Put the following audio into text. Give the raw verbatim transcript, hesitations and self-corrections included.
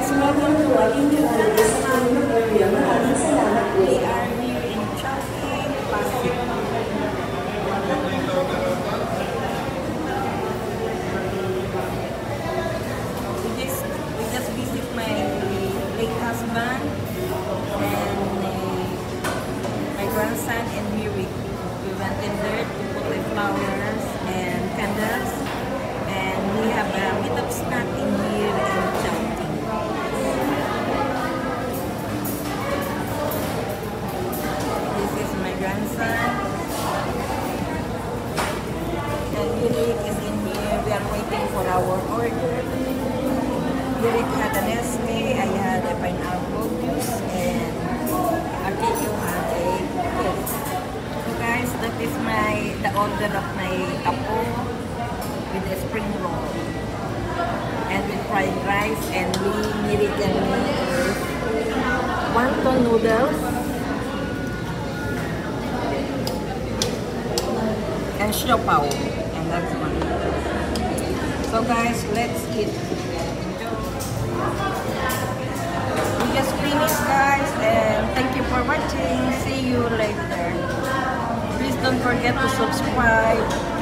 guys, welcome to ating Jollibee sa aming area. Maraming salamat po. We are here in Chowking, Pasig. We just, we just visit my late husband and uh, my grandson and me. We, we went in there to put the flowers and candles, and we have a meetup snack in here in Chowking. Grandson and Yurik is in here. We are waiting for our order. Yurik had an esme, I had a pineapple juice, and Akiko had a coke. So guys, that is my the order of my tapo with the spring roll and with fried rice, and me, Yurik and me is wonton noodles and siopaw, and that's one. So guys, let's eat. We just finished, guys, and thank you for watching. See you later. Please don't forget to subscribe.